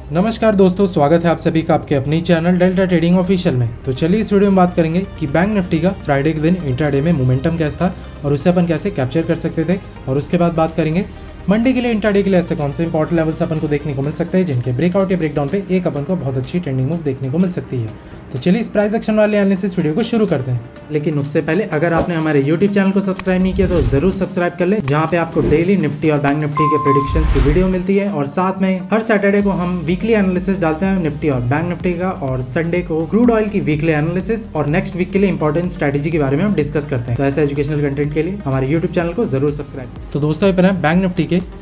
नमस्कार दोस्तों, स्वागत है आप सभी का आपके अपनी चैनल डेल्टा ट्रेडिंग ऑफिशियल में। तो चलिए इस वीडियो में बात करेंगे कि बैंक निफ्टी का फ्राइडे के दिन इंट्राडे में मोमेंटम कैसा था और उससे अपन कैसे कैप्चर कर सकते थे। और उसके बाद बात करेंगे मंडे के लिए इंट्राडे के लिए ऐसे कौन से इंपॉर्टेंट लेवल्स अपन को देखने को मिल सकते हैं जिनके ब्रेकआउट या ब्रेकडाउन पे एक अपन को बहुत अच्छी ट्रेंडिंग मूव देखने को मिल सकती है। तो चलिए इस प्राइस एक्शन वाले एनालिसिस वीडियो को शुरू करते हैं। लेकिन उससे पहले अगर आपने हमारे YouTube चैनल को सब्सक्राइब नहीं किया तो जरूर सब्सक्राइब कर ले, जहाँ पे आपको डेली निफ्टी और बैंक निफ्टी के प्रेडिक्शंस की वीडियो मिलती है। और साथ में हर सैटरडे को हम वीकली एनालिसिस डालते हैं निफ्टी और बैंक निफ्टी का, और संडे को क्रूड ऑयल की वीकली एनालिसिस और नेक्स्ट वीक के लिए इंपॉर्टेंट स्ट्रेटेजी के बारे में हम डिस्कस करते हैं। तो ऐसे एजुकेशनल कंटेंट के लिए हमारे यूट्यूब चैनल को जरूर सब्सक्राइब। तो दोस्तों अपन है बैंक निफ्टी के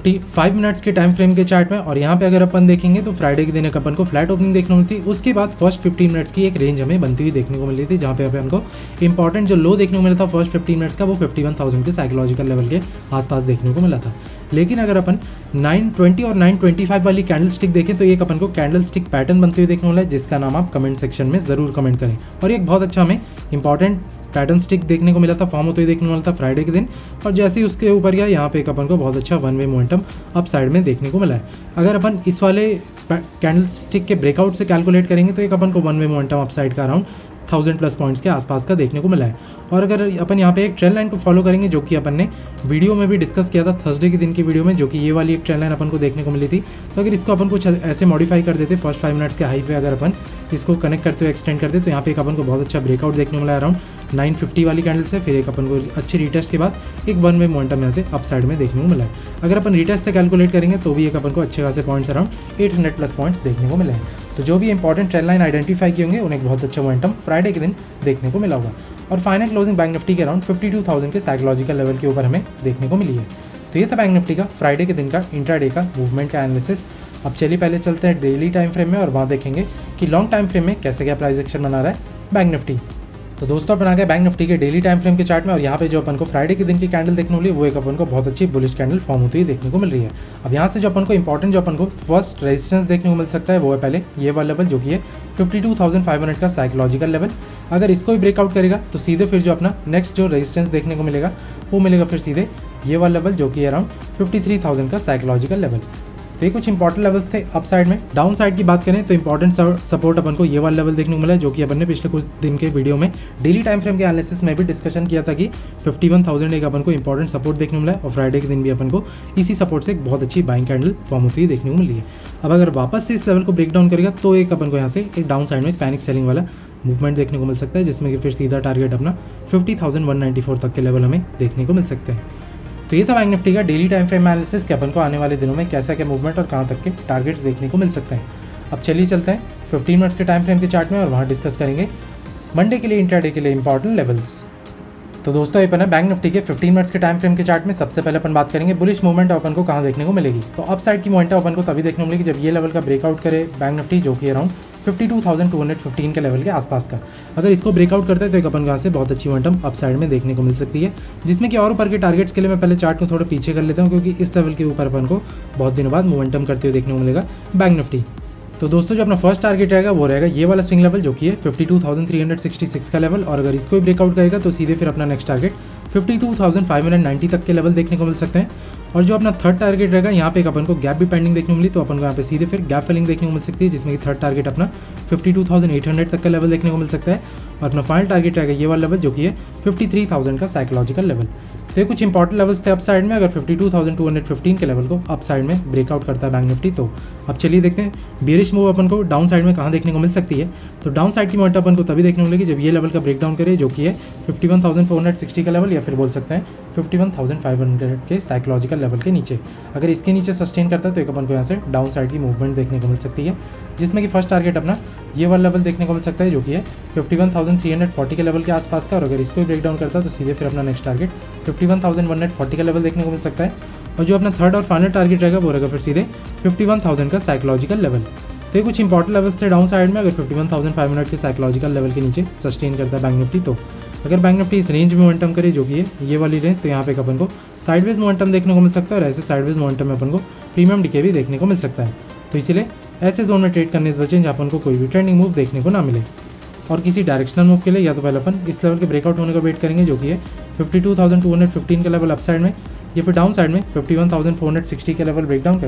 55 मिनट्स के टाइम फ्रेम के चार्ट में, और यहाँ पे अगर अपन देखेंगे तो फ्राइडे के दिन एक अपन को फ्लैट ओपनिंग देखने को मिलती है। उसके बाद फर्स्ट 15 मिनट्स की एक रेंज हमें बनती हुई देखने को मिल रही थी, जहाँ पे अपन को इंपॉर्टेंट जो लो देखने को मिला था फर्स्ट 15 मिनट्स का, वो 51,000 के साइकोलॉजिकल लेवल के आसपास देखने को मिला था। लेकिन अगर अपन 920 और 925 वाली कैंडल स्टिक देखें तो एक अपन को कैंडल स्टिक पैटर्न बनते हुए देखने को मिला है, जिसका नाम आप कमेंट सेक्शन में जरूर कमेंट करें। और एक बहुत अच्छा हमें इंपॉर्टेंट पैटर्न स्टिक देखने को मिला था, फॉर्म होते हुए देखने को मिला था फ्राइडे के दिन। और जैसे ही उसके ऊपर गया, यहाँ पे एक अपन को बहुत अच्छा one way momentum upside में देखने को मिला है। अगर अपन इस वाले कैंडल स्टिक के ब्रेकआउट से कैलकुलेट करेंगे तो एक अपन को one way momentum upside का अराउंड 1000+ पॉइंट्स के आसपास का देखने को मिला है। और अगर अपन यहाँ पे एक ट्रेंड लाइन को फॉलो करेंगे, जो कि अपन ने वीडियो में भी डिस्कस किया था थर्सडे के दिन की वीडियो में, जो कि ये वाली एक ट्रेंड लाइन अपन को देखने को मिली थी। तो अगर इसको अपन कुछ ऐसे मॉडिफाई कर देते फर्स्ट 5 मिनट्स के हाई पे, अगर अपन इसको कनेक्ट करते हुए एक्सटेंड करते तो यहाँ पे एक अपन को बहुत अच्छा ब्रेकआउट देखने को मिला अराउंड 950 वाली कैंडल से। फिर एक अपन को अच्छी रिटेस्ट के बाद एक वन वे मोमेंटम यहाँ से अप साइड में देखने को मिला है। अगर अपन रिटेस्ट से कैलकुलेट करेंगे तो भी एक अपन को अच्छे खासे पॉइंट्स अराउंड 800+ पॉइंट्स देखने को मिले हैं। तो जो भी इंपॉर्टेंट ट्रेंड लाइन आइडेंटिफाई किए होंगे उन्हें बहुत अच्छा मोमेंटम फ्राइडे के दिन देखने को मिला होगा। और फाइनल क्लोजिंग बैंक निफ्टी के अराउंड 52,000 के साइकोलॉजिकल लेवल के ऊपर हमें देखने को मिली है। तो ये था बैंक निफ्टी का फ्राइडे के दिन का इंट्राडे का मूवमेंट का एनालिसिस। अब चलिए पहले चलते हैं डेली टाइम फ्रेम में और वहाँ देखेंगे कि लॉन्ग टाइम फ्रेम में कैसे क्या प्राइस एक्शन बना रहा है बैंक निफ्टी। तो दोस्तों अपन आ गए बैंक निफ्टी के डेली टाइम फ्रेम के चार्ट में, और यहाँ पे जो अपन को फ्राइडे के दिन की कैंडल देखने को मिली वो एक अपन को बहुत अच्छी बुलिश कैंडल फॉर्म होती हुई देखने को मिल रही है। अब यहाँ से जो अपन को इंपॉर्टेंट जो अपन को फर्स्ट रेजिस्टेंस देखने को मिल सकता है वो है पहले ये वाला लेवल, जो कि है 52,500 का साइकोलॉजिकल लेवल। अगर इसको भी ब्रेकआउट करेगा तो सीधे फिर जो अपना नेक्स्ट जो रेजिस्टेंस देखने को मिलेगा वो मिलेगा फिर सीधे ये वाला लेवल, जो कि अराउंड 53,000 का साइकोलॉजिकल लेवल। तो ये कुछ इंपॉर्टेंट लेवल्स थे अप साइड में। डाउन साइड की बात करें तो इंपॉर्टेंट सपोर्ट अपन को ये वाला लेवल देखने को मिला है, जो कि अपन ने पिछले कुछ दिन के वीडियो में डेली टाइम फ्रेम के एनालिसिस में भी डिस्कशन किया था कि 51,000 एक अपन को इंपॉर्टेंट सपोर्ट देखने को मिला है। और फ्राइडे के दिन भी अपन को इसी सपोर्ट से एक बहुत अच्छी बाइंग कैंडल फॉर्म होती हुई देखने को मिली है। अब अगर वापस से इस लेवल को ब्रेक डाउन करेगा तो एक अपन को यहाँ से एक डाउन साइड में पैनिक सेलिंग वाला मूवमेंट देखने को मिल सकता है, जिसमें कि फिर सीधा टारगेट अपना 50,194 तक के लेवल हमें देखने को मिल सकते हैं। तो ये था बैंक निफ्टी का डेली टाइम फ्रेम एनालिसिस कि अपन को आने वाले दिनों में कैसा क्या मूवमेंट और कहाँ तक के टारगेट्स देखने को मिल सकते हैं। अब चलिए चलते हैं 15 मिनट्स के टाइम फ्रेम के चार्ट में और वहाँ डिस्कस करेंगे मंडे के लिए इंट्राडे के लिए इंपॉर्टेंट लेवल्स। तो दोस्तों अपन है बैंक निफ्टी के 15 मिनट्स के टाइम फ्रेम के चार्ट में सबसे पहले अपन बात करेंगे बुलिश मूवमेंट अपन को कहाँ देखने को मिलेगी। तो अप साइड की मोमेंटम अपन को तभी देखने को मिलेगी जब ये लेवल का ब्रेकआउट करे बैंक निफ्टी, जो कि अराउंड 52,215 के लेवल के आसपास का। अगर इसको ब्रेकआउट करता है तो एक अपन को यहाँ से बहुत अच्छी मोमेंटम अप साइड में देखने को मिल सकती है, जिसमें कि और ऊपर के टारगेट्स के लिए मैं पहले चार्ट को थोड़ा पीछे कर लेता हूँ, क्योंकि इस लेवल के ऊपर अपन को बहुत दिनों बाद मोमेंटम करते हुए देखने को मिलेगा बैंक निफ्टी। तो दोस्तों जो अपना फर्स्ट टारगेट रहेगा वो रहेगा ये वाला स्विंग लेवल, जो कि है 52,366 का लेवल। और अगर इसको भी ब्रेकआउट करेगा तो सीधे फिर अपना नेक्स्ट टारगेट 52,590 तक के लेवल देखने को मिल सकते हैं। और जो अपना थर्ड टारगेट रहेगा यहाँ पे एक अपन को गैप भी पेंडिंग देखने को मिली, तो अपन को यहाँ पे सीधे फिर गैप फिलिंग देखने को मिल सकती है, जिसमें कि थर्ड टारगेट अपना 52,800 तक का लेवल देखने को मिल सकता है। और अपना फाइनल टारगेट रहेगा ये वाला लेवल, जो कि है 53,000 का साइकोलॉजिकल लेवल। तो ये कुछ इंपॉर्टेंट लेवल्स थे अप साइड में। अगर 52,215 के लेवल को अप साइड में ब्रेकआउट करता है बैंक निफ्टी, तो अब चलिए देखते हैं बेरिश मूव अपन को डाउन साइड में कहाँ देखने को मिल सकती है। तो डाउन साइड की मोमेंटम अपन को तभी देखने को मिलेगी जब ये लेवल का ब्रेकडाउन करे, जो कि है 51,460 का लेवल, या फिर बोल सकते हैं 51,500 के साइकोलॉजिकल लेवल के नीचे। अगर इसके नीचे सस्टेन करता है तो एक अपन को यहाँ से डाउन साइड की मूवमेंट देखने को मिल सकती है, जिसमें कि फर्स्ट टारगेट अपना ये वाला लेवल देखने को मिल सकता है, जो कि है 51,340 के लेवल के आसपास का। और अगर इसको ब्रेक डाउन करता है तो सीधे फिर अपना नेक्स्ट टारगेट 51,140 का लेवल देखने को मिल सकता है। और जो अपना थर्ड और फाइनल टारगेट रहेगा वो रहेगा फिर सीधे 51,000 का साइकोलॉजिकल लेवल। तो ये कुछ इंपॉर्टेंट लेवल्स थे डाउन साइड में। अगर 51,500 के साइकोलॉजिकल लेवल के नीचे सस्टेन करता है बैंक निफ्टी, तो अगर बैंक निफ्टी इस रेंज में मोमेंटम करे, जो कि है ये वाली रेंज, तो यहाँ पे अपन को साइडवेज मोमेंटम देखने को मिल सकता है। और ऐसे साइडवेज मोमेंटम में अपन को प्रीमियम डीके भी देखने को मिल सकता है। तो इसीलिए ऐसे जोन में ट्रेड करने से बचें जहाँ अपन को कोई भी ट्रेंडिंग मूव देखने को ना मिले। और किसी डायरेक्शनल मूव के लिए या तो पहले अपन इस लेवल के ब्रेकआउट होने का वेट करेंगे, जो कि है 52,215 के लेवल अप साइड में, या फिर डाउन साइड में 51,460 के लेवल ब्रेकडाउन करे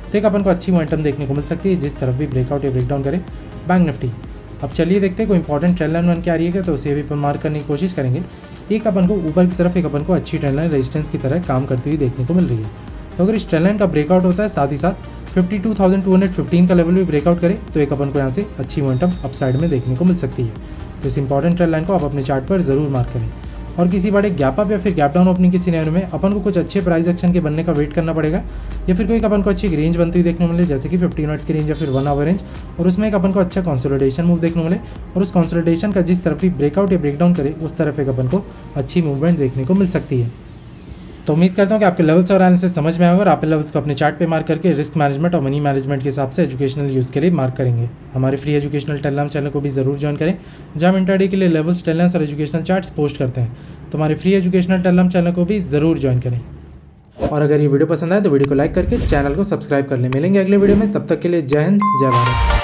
तो एक अपन को अच्छी मोमेंटम देखने को मिल सकती है जिस तरफ भी ब्रेकआउट या ब्रेकडाउन करे बैंक निफ्टी। अब चलिए देखते हैं कोई इंपॉर्टेंट ट्रेंड लाइन बन के आ रही है तो उसे भी अपन मार्क करने की कोशिश करेंगे। एक अपन को ऊपर की तरफ एक अपन को अच्छी ट्रेंड लाइन रेजिस्टेंस की तरह काम करती हुई देखने को मिल रही है। तो अगर इस ट्रेंड लाइन का ब्रेकआउट होता है साथ ही साथ 52,215 का लेवल भी ब्रेकआउट करे तो एक अपन को यहाँ से अच्छी मोमेंटम अपसाइड में देखने को मिल सकती है। तो इस इंपॉर्टेंट ट्रेंड लाइन को आप अपने चार्ट पर जरूर मार्क करें। और किसी बड़े गैप अप या फिर गैप डाउन ओपनिंग की सिनेरियो में अपन को कुछ अच्छे प्राइस एक्शन के बनने का वेट करना पड़ेगा या फिर कोई अपन को अच्छी रेंज बनती हुई देखने को मिले जैसे कि 15 मिनट्स की रेंज या फिर 1 आवर रेंज, और उसमें एक अपन को अच्छा कंसोलिडेशन मूव देखने को मिले और उस कंसोलिडेशन का जिस तरफ भी ब्रेकआउट या ब्रेकडाउन करे उस तरफ एक अपन को अच्छी मूवमेंट देखने को मिल सकती है। तो उम्मीद करता हूँ कि आपके लेवल्स और एनालिसिस समझ में आएगा और आप लेवल्स को अपने चार्ट पे मार्क करके रिस्क मैनेजमेंट और मनी मैनेजमेंट के हिसाब से एजुकेशनल यूज़ के लिए मार्क करेंगे। हमारे फ्री एजुकेशनल टेलीग्राम चैनल को भी ज़रूर ज्वाइन करें जहाँ हम इंट्राडे के लिए लेवल्स, टेलीग्राम्स और एजुकेशनल चार्ट्स पोस्ट करते हैं। तो हमारे फ्री एजुकेशनल टेलीग्राम चैनल को भी ज़रूर ज्वाइन करें। और अगर ये वीडियो पसंद आए तो वीडियो को लाइक करके चैनल को सब्सक्राइब कर लें। मिलेंगे अगले वीडियो में, तब तक के लिए जय हिंद, जय भारत।